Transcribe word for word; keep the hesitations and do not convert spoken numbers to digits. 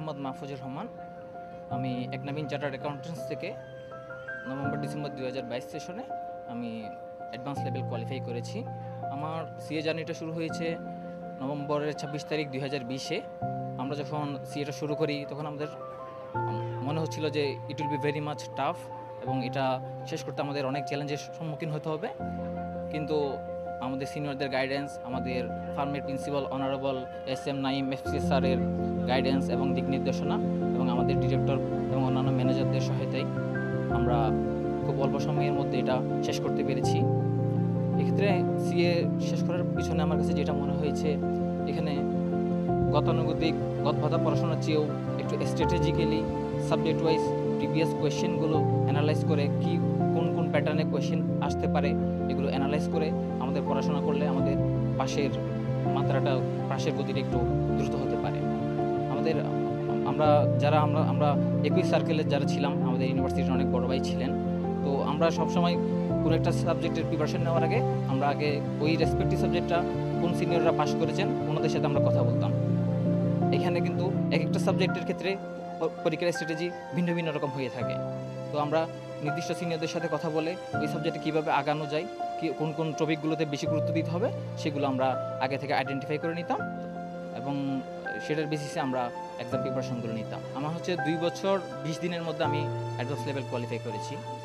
মোহাম্মদ মাহফুজুর রহমান। আমি ACNABIN chartered accountants থেকে November December দুই হাজার বাইশ সেশনে আমি অ্যাডভান্স লেভেল কোয়ালিফাই করেছি। আমার সিএ জার্নিটা শুরু হয়েছে নভেম্বরের ছাব্বিশ তারিখ দুই হাজার বিশে। আমরা যখন সিএটা শুরু করি তখন আমাদের মনে হচ্ছিল যে it will be very much tough এবং এটা শেষ করতে আমাদের অনেক চ্যালেঞ্জের সম্মুখীন হতে হবে। কিন্তু আমাদের সিনিয়রদের গাইডেন্স, আমাদের ফার্মের principal honourable S M Naim FC স্যারের গাইডেন্স এবং দিক নির্দেশনা এবং আমাদের ডিরেক্টর এবং অন্যান্য ম্যানেজারদের সহায়তায় আমরা খুব অল্প সময়ের মধ্যে এটা শেষ করতে পেরেছি। এক্ষেত্রে সিএ শেষ করার পিছনে আমার কাছে যেটা মনে হয়েছে, এখানে গতানুগতিক গতভাতা পড়াশোনার চেয়েও একটু স্ট্র্যাটেজিক্যালি সাবজেক্ট ওয়াইজ প্রিভিয়াস কোয়েশ্চেনগুলো অ্যানালাইজ করে কি কোন কোন প্যাটার্নে কোয়েশ্চেন আসতে পারে এগুলো অ্যানালাইজ করে আমাদের পড়াশোনা করলে আমাদের পাশের মাত্রাটা পাশের গতিটা একটু দ্রুত হতে পারে। আমাদের আমরা যারা আমরা আমরা একই সার্কেলের যারা ছিলাম, আমাদের ইউনিভার্সিটির অনেক বড় ভাই ছিলেন, তো আমরা সবসময় কোনো একটা সাবজেক্টের প্রিপারেশন নেওয়ার আগে আমরা আগে ওই রেসপেক্টিভ সাবজেক্টটা কোন সিনিয়ররা পাস করেছেন ওনাদের সাথে আমরা কথা বলতাম। এখানে কিন্তু এক একটা সাবজেক্টের ক্ষেত্রে পরীক্ষার স্ট্র্যাটেজি ভিন্ন ভিন্ন রকম হয়ে থাকে। তো আমরা নির্দিষ্ট সিনিয়রদের সাথে কথা বলে ওই সাবজেক্টে কীভাবে আগানো যায়, কি কোন কোন টপিকগুলোতে বেশি গুরুত্ব দিতে হবে সেগুলো আমরা আগে থেকে আইডেন্টিফাই করে নিতাম এবং সেটার বেসিসে আমরা এক্সাম প্রিপারেশনগুলো নিতাম। আমার হচ্ছে দুই বছর বিশ দিনের মধ্যে আমি অ্যাডভান্স লেভেল কোয়ালিফাই করেছি।